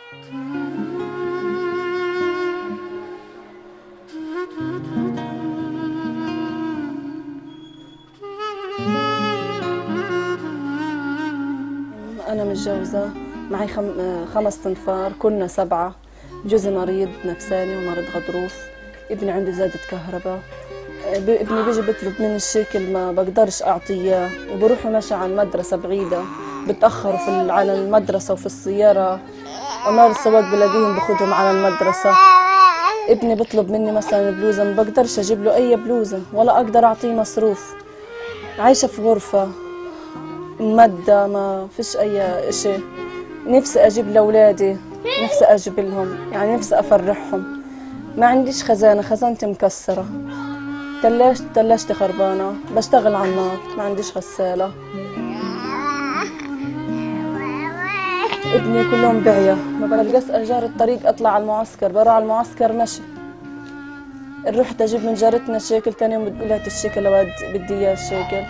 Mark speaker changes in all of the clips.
Speaker 1: أنا متجوزة معي 5 أنفار، كنا 7. جوزي مريض نفساني ومريض غضروف، ابني عنده زادة كهرباء. ابني بيجي بيطلب مني الشيكل ما بقدرش أعطيه، وبروحوا ماشي على المدرسة بعيدة، بتأخروا على المدرسة وفي السيارة، ونار السواق بلاقيهم بخدهم على المدرسة. ابني بيطلب مني مثلا بلوزة، ما بقدرش أجيب له أي بلوزة ولا أقدر أعطيه مصروف. عايشة في غرفة مادة، ما فيش أي إشي. نفسي أجيب لأولادي، نفسي أجيب لهم، يعني نفسي أفرحهم. ما عنديش خزانة، خزانتي مكسرة، تلاجتي خربانة، بشتغل على النار، ما عنديش غسالة. ابني كلهم بعيا، ما بلقاش أجار الطريق أطلع على المعسكر، بروح على المعسكر مشي. رحت أجيب من جارتنا شيكل، تاني يوم بتقول هات الشيكل لو بدي إياه الشيكل.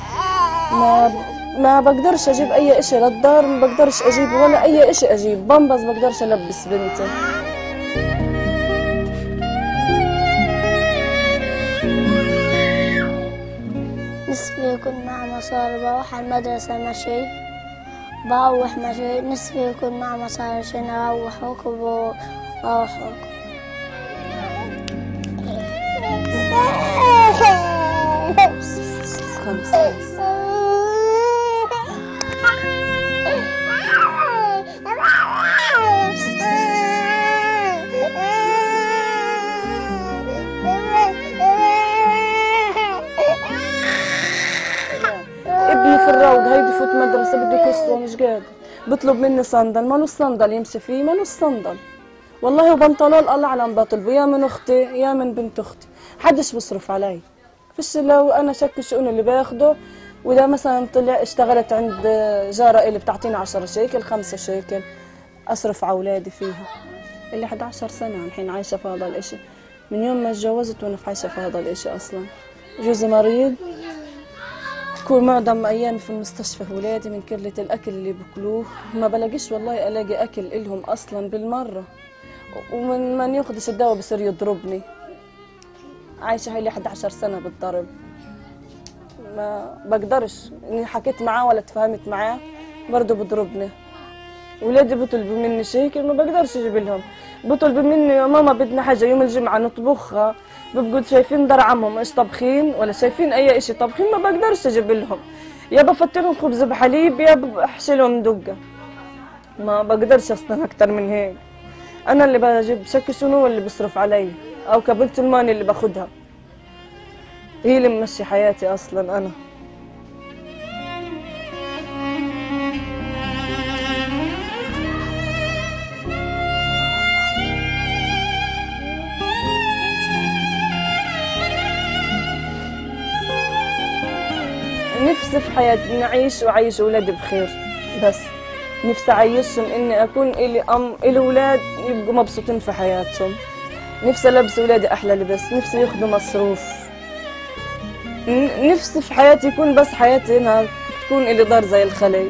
Speaker 1: ما بقدرش اجيب اي اشي للدار، ما بقدرش اجيب ولا اي اشي، اجيب بامبز بقدرش البس بنتي.
Speaker 2: نصفي يكون مع مصاري بروح على المدرسة مشي، بروح مشي. نصفي يكون مع مصاري عشان اروح ركب واروح ركب.
Speaker 1: ابني في الروض هيدي فوت مدرسة بده كسوة مش قادر، بطلب مني صندل، مالوش صندل يمشي فيه، مالوش صندل والله، وبنطلون الله اعلم بطلبه، يا من اختي يا من بنت اختي، حدش بصرف علي. فيش لو انا شك الشؤون اللي باخده. واذا مثلا طلع اشتغلت عند جاره اللي بتعطيني 10 شيكل 5 شيكل اصرف على اولادي فيها. اللي 11 سنه الحين عايشه في هذا الاشي، من يوم ما اتجوزت وانا عايشه في هذا الاشي. اصلا جوزي مريض، كل معظم ايامي في المستشفى، اولادي من قله الاكل اللي بياكلوه، ما بلاقيش والله الاقي اكل الهم اصلا بالمره، ومن من ياخذش الدواء بصير يضربني. عايشه هاي لي 11 سنه بالضرب، ما بقدرش اني حكيت معاه ولا تفاهمت معاه برضه بضربني. ولادي بيطلبوا مني شيكل ما بقدرش اجيب لهم، بيطلبوا مني يا ماما بدنا حاجه يوم الجمعه نطبخها، بيبقوا شايفين دار عمهم ايش طبخين ولا شايفين اي شيء طبخين، ما بقدرش اجيب لهم، يا بفطرهم خبز بحليب يا بحشي لهم دقه، ما بقدرش اصلا اكثر من هيك. انا اللي بجيب شكل شنو هو اللي بيصرف علي، او كبنت الماني اللي باخذها، هي اللي ممشي حياتي اصلا انا. نفسي في حياتي نعيش وعيش اولادي بخير، بس نفسي اعيشهم اني اكون الي الي اولاد يبقوا مبسوطين في حياتهم. نفسي البس اولادي احلى لبس، نفسي ياخذوا مصروف، نفسي في حياتي يكون بس حياتي انها تكون الي دار زي الخلي.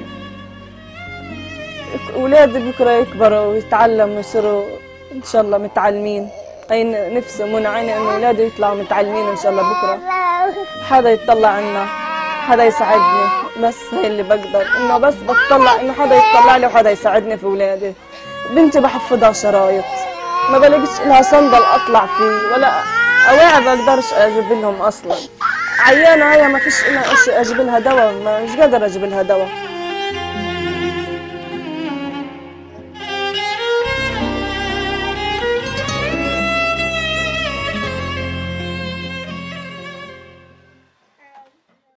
Speaker 1: اولادي بكره يكبروا ويتعلموا ويصيروا ان شاء الله متعلمين. هي نفسي منى عيني انه اولادي يطلعوا متعلمين ان شاء الله، بكره حدا يطلع عنا، حدا يساعدني، بس هي اللي بقدر، انه بس بتطلع انه حدا يطلع لي وحدا يساعدني في اولادي. بنتي بحفظها شرايط، ما بلاقيش لها صندل اطلع فيه ولا اواعي بقدرش اجيب لهم اصلا. عيانه هي ما فيش لها شيء اجيب لها دواء، مش قادر اجيب لها دواء.